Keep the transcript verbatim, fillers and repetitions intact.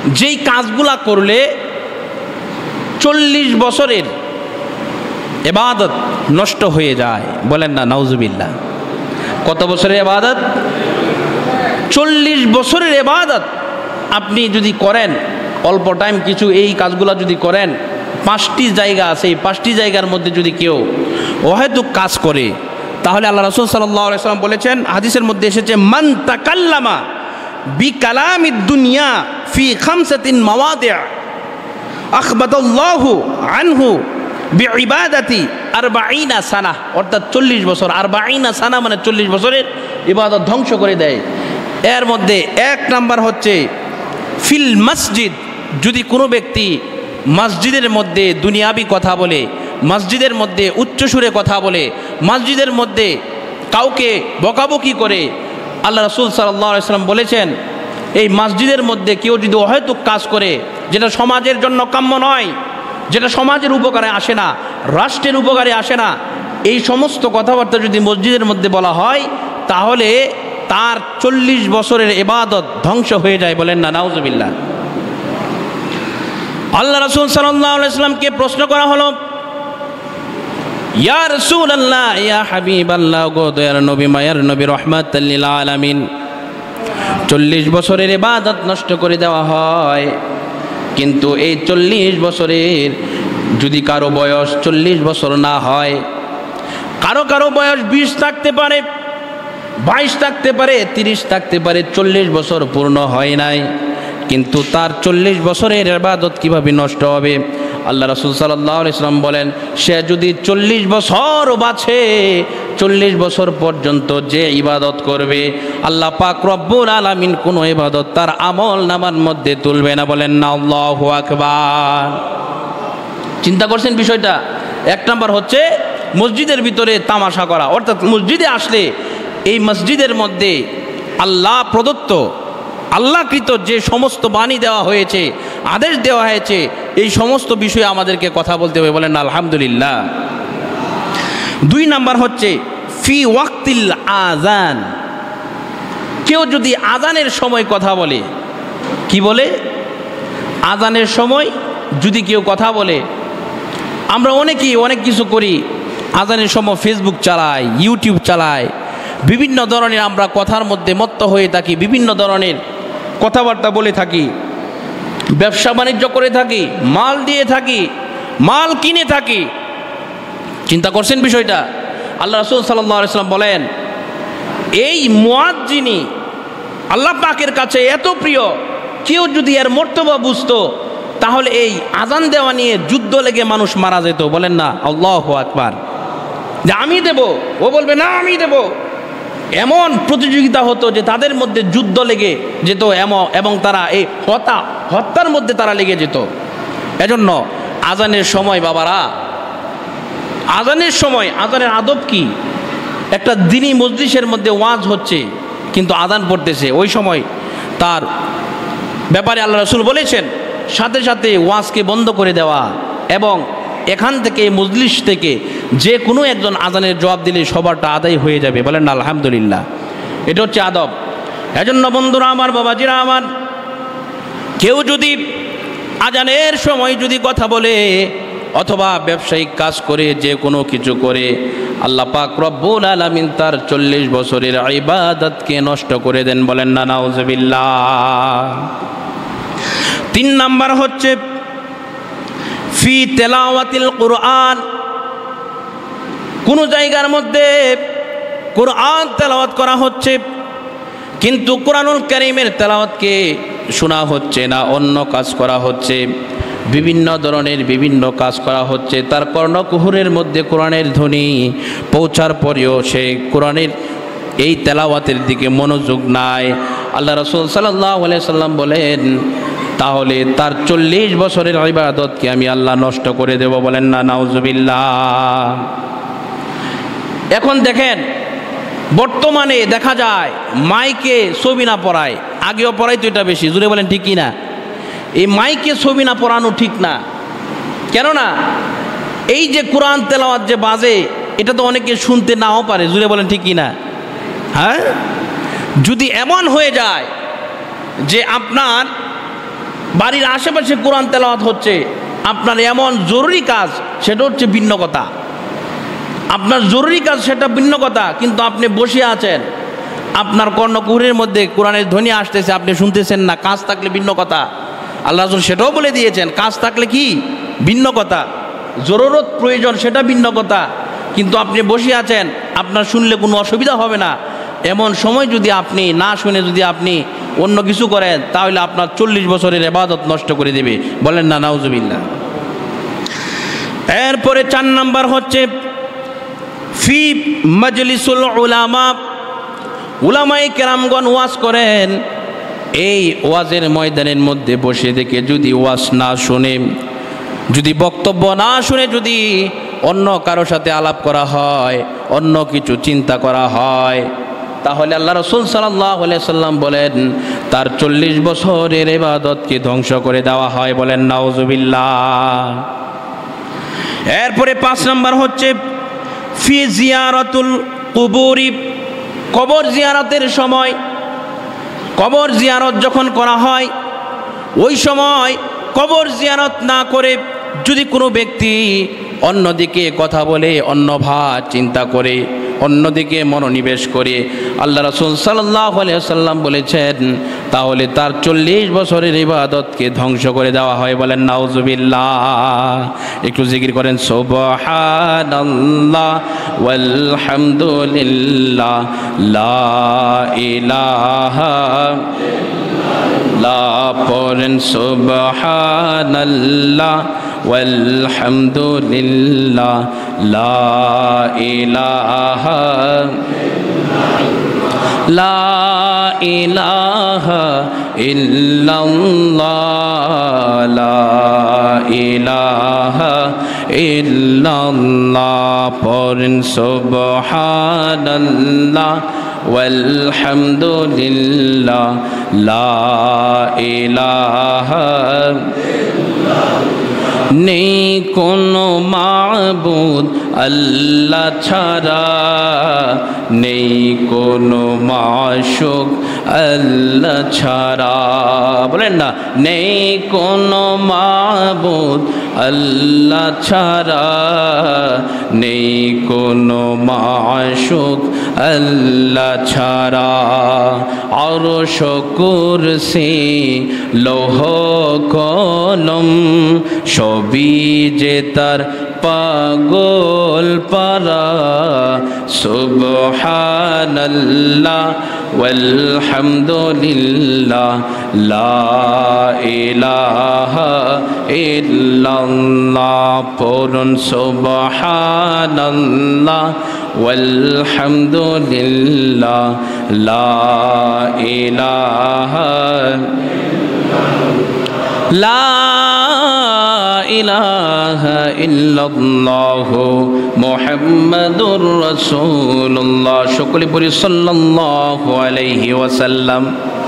যেই কাজগুলা করলে চল্লিশ বছরের ইবাদত নষ্ট হয়ে যায়, বলেন না নাউজুবিল্লাহ। কত বছরের ইবাদত? চল্লিশ বছরের ইবাদত আপনি যদি করেন, অল্প টাইম কিছু এই কাজগুলা যদি করেন, পাঁচটি জায়গা আছে, এই পাঁচটি জায়গার মধ্যে যদি কেউ অহেতুক কাজ করে, তাহলে আল্লাহ রাসূল সাল্লাল্লাহু আলাইহি ওয়াসাল্লাম বলেছেন, হাদিসের মধ্যে এসেছে, মান তাকাল্লামা বিকালামিদ দুনিয়া ফি খামসাতিন মাওয়াদি' আখবাদাল্লাহু আনহু বিইবাদাতি আরবাঈনা সানাহ, অর্থাৎ চল্লিশ বছর। আরবাঈনা সানাহ মানে চল্লিশ বছরের ইবাদত ধ্বংস করে দেয়। এর মধ্যে এক নাম্বার হচ্ছে ফিল মসজিদ, যদি কোনো ব্যক্তি মসজিদের মধ্যে দুনিয়াবি কথা বলে, মসজিদের মধ্যে উচ্চসুরে কথা বলে, মসজিদের মধ্যে কাউকে বকাবকি করে, আল্লাহ রাসূল সাল্লাল্লাহু আলাইহি ওয়াসাল্লাম বলেছেন, এই মসজিদের মধ্যে কেউ যদি অহেতুক কাজ করে, যেটা সমাজের জন্য কাম্য নয়, যেটা সমাজের উপকারে আসে না, রাষ্ট্রের উপকারে আসে না, এই সমস্ত কথাবার্তা যদি মসজিদের মধ্যে বলা হয়, তাহলে তার চল্লিশ বছরের ইবাদত ধ্বংস হয়ে যায়, বলেন না নাউজুবিল্লাহ। আল্লাহ রাসূল সাল্লাল্লাহু আলাইহি ওয়াসাল্লামকে প্রশ্ন করা হলো, ইয়া রাসূলুল্লাহ, ইয়া হাবিবাল্লাহ, গো দয়ার নবী, মায়ার নবী, রাহমাতাল লিল আলামিন, চল্লিশ বছরের ইবাদত নষ্ট করে দেওয়া হয়, কিন্তু এই চল্লিশ বছরের যদি কারো বয়স চল্লিশ বছর না হয়, কারো কারো বয়স বিশ থাকতে পারে, বাইশ থাকতে পারে, তিরিশ থাকতে পারে, চল্লিশ বছর পূর্ণ হয় নাই, কিন্তু তার চল্লিশ বছরের ইবাদত কিভাবে নষ্ট হবে? আল্লাহ রাসূল সাল্লাল্লাহু আলাইহি ওয়াসাল্লাম বলেন, সে যদি চল্লিশ বছর বাঁচে, চল্লিশ বছর পর্যন্ত যে ইবাদত করবে, আল্লাহ পাক রব্বুল আলামিন কোনো ইবাদত তার আমল নামার মধ্যে তুলবে না, বলেন না আল্লাহু আকবার। চিন্তা করছেন বিষয়টা? এক নাম্বার হচ্ছে মসজিদের ভিতরে তামাশা করা, অর্থাৎ মসজিদে আসলে এই মসজিদের মধ্যে আল্লাহ প্রদত্ত, আল্লাহকৃত যে সমস্ত বাণী দেওয়া হয়েছে, আদেশ দেওয়া হয়েছে, এই সমস্ত বিষয়ে আমাদেরকে কথা বলতে হবে, বলেন আলহামদুলিল্লাহ। দুই নাম্বার হচ্ছে ফি ওয়াক্তিল আযান, কেউ যদি আযানের সময় কথা বলে, কি বলে? আযানের সময় যদি কেউ কথা বলে, আমরা অনেকেই অনেক কিছু করি, আযানের সময় ফেসবুক চালাই, ইউটিউব চালাই, বিভিন্ন ধরনের আমরা কথার মধ্যে মত্ত হয়ে থাকি, বিভিন্ন ধরনের কথাবার্তা বলে থাকি, ব্যবসা বাণিজ্য করে থাকি, মাল দিয়ে থাকি, মাল কিনে থাকি। চিন্তা করছেন বিষয়টা? আল্লাহ রাসূল সাল্লাল্লাহু আলাইহি ওয়াসাল্লাম বলেন, এই মুয়াজ্জিনি আল্লাহ পাকের কাছে এত প্রিয়, কেউ যদি এর মর্তবা বুঝতো, তাহলে এই আযান দেওয়া নিয়ে যুদ্ধ লেগে মানুষ মারা যেত, বলেন না আল্লাহু আকবার। যে আমি দেব, ও বলবে না আমি দেব, এমন প্রতিযোগিতা হতো যে তাদের মধ্যে যুদ্ধ লেগে যেত, এবং তারা এই হত্যা হত্যার মধ্যে তারা লেগে যেত। এজন্য আযানের সময় বাবারা, আযানের সময়, আযানের আদব কি? একটা দ্বীনি মজলিসের মধ্যে ওয়াজ হচ্ছে, কিন্তু আযান পড়তেছে, ওই সময় তার ব্যাপারে আল্লাহ রাসূল বলেছেন, সাথে সাথে ওয়াজকে বন্ধ করে দেওয়া, এবং এখান থেকে মজলিস থেকে যে কোনো একজন আযানের জবাব দিলে সবারটা আদায় হয়ে যাবে, বলেন আলহামদুলিল্লাহ। এটা হচ্ছে আদব। এজন্য বন্ধুরা আমার, বাবাজিরা আমার, কেউ যদি আযানের সময় যদি কথা বলে অথবা ব্যবসায়িক কাজ করে, যে কোনো কিছু করে, আল্লাহ পাক রব্বুল আলামিন তার চল্লিশ বছরের ইবাদতকে নষ্ট করে দেন, বলেন না নাউজুবিল্লাহ। তিন নাম্বার হচ্ছে ফি তেলাওয়াতিল কুরআন, কোন জায়গার মধ্যে কুরআন তেলাওয়াত করা হচ্ছে, কিন্তু কুরআনুল কারীমের তেলাওয়াতকে শোনা হচ্ছে না, অন্য কাজ করা হচ্ছে, বিভিন্ন ধরনের বিভিন্ন কাজ করা হচ্ছে, তার কর্ণকুহরের মধ্যে কোরআনের ধ্বনি পৌঁছার পরেও সে কোরআনের এই তেলাওয়াতের দিকে মনোযোগ নাই। আল্লাহ রাসূল সাল্লাল্লাহু আলাইহি সাল্লাম বলেন, তাহলে তার চল্লিশ বছরের ইবাদতকে আমি আল্লাহ নষ্ট করে দেব, বলেন না নাউজুবিল্লাহ। এখন দেখেন, বর্তমানে দেখা যায় মাইকে ছবি না পড়ায়, আগেও পড়াইতো, এটা বেশি জোরে বলেন ঠিক কি না? এই মাইকে ছবি না পড়ানো ঠিক না, কেননা এই যে কোরআন তেলাওয়াত যে বাজে, এটা তো অনেকে শুনতে নাও পারে, জোরে বলেন ঠিক কি না? হ্যাঁ, যদি এমন হয়ে যায় যে আপনার বাড়ির আশেপাশে কোরআন তেলাওয়াত হচ্ছে, আপনার এমন জরুরি কাজ সেটা হচ্ছে ভিন্ন কথা। আপনার জরুরি কাজ সেটা ভিন্ন কথা, কিন্তু আপনি বসে আছেন, আপনার কর্ণকুহরের মধ্যে কোরআনের ধ্বনি আসতেছে, আপনি শুনতেছেন না, কাজ থাকলে ভিন্ন কথা। আল্লাহ রাসূল সেটাও বলে দিয়েছেন, কাজ থাকলে কি ভিন্ন কথা, জরুরত প্রয়োজন সেটা ভিন্ন কথা, কিন্তু আপনি বসে আছেন, আপনার শুনলে কোনো অসুবিধা হবে না। এমন সময় যদি আপনি না শুনে যদি আপনি অন্য কিছু করেন, তাহলে আপনার চল্লিশ বছরের ইবাদত নষ্ট করে দেবে। বলেন না নাউজুবিল্লাহ। এরপরে চার নাম্বার হচ্ছে ফি মাজলিসুল উলামা, উলামায়ে কেরামগণ ওয়াজ করেন, এই ওয়াজের ময়দানের মধ্যে বসে থেকে যদি ওয়াজ না শুনে, যদি বক্তব্য না শুনে যদি অন্য কারোর সাথে আলাপ করা হয়, অন্য কিছু চিন্তা করা হয়, তাহলে আল্লাহ রাসূল সাল্লাল্লাহু আলাইহি সাল্লাম বলেন তার চল্লিশ বছরের ইবাদতকে ধ্বংস করে দেওয়া হয়। বলেন নাউজুবিল্লাহ। এরপরে পাঁচ নাম্বার হচ্ছে ফি জিয়ারাতুল কুবুরি, কবর জিয়ারতের সময়, কবর জিয়ারত যখন করা হয় ওই সময় কবর জিয়ারত না করে যদি কোনো ব্যক্তি অন্যদিকে কথা বলে, অন্য ভাব চিন্তা করে, অন্যদিকে মনোনিবেশ করে, আল্লাহ রাসূল সাল্লাল্লাহু আলাইহি ওয়াসাল্লাম বলেছেন তাহলে তার চল্লিশ বছরের ইবাদতকে ধ্বংস করে দেওয়া হয়। বলেন নাউজুবিল্লাহ। একটু জিকির করেন সুবহানাল্লাহ ওয়ালহামদুলিল্লাহ লা ইলাহা লা, পড়েন সুবহানাল্লাহ ওয়ালহামদুলিল্লাহ লা ইলাহা লা ইলাহা ইল্লাল্লাহ লা ইলাহা ইল্লাল্লাহ, পড়েন সুবহানাল্লাহ ওয়ালহামদুলিল্লাহ লা ইলাহা, নেই কোনো মাবুদ আল্লাহ ছাড়া, নেই কোনো মাশুক আল্লাহ ছাড়া। বলেন না, নেই কোনো মাবুদ আল্লাহ ছাড়া, নেই কোনো মাশুক আল্লাহ ছাড়া। আরশ কুরসি লৌহ কলম সবই যে তার পাগল পারা। সুবহানাল্লাহ ওয়ালহামদুলিল্লাহ লা ইলাহা ইল্লাল্লাহ, পড়ুন সুবহানাল্লাহ ওয়ালহামদুলিল্লাহ লা ইলাহা লা ইলাহা ইল্লাল্লাহু মুহাম্মাদুর রাসূলুল্লাহ। সকলে পড়ি সাল্লাল্লাহু আলাইহি ওয়াসাল্লাম।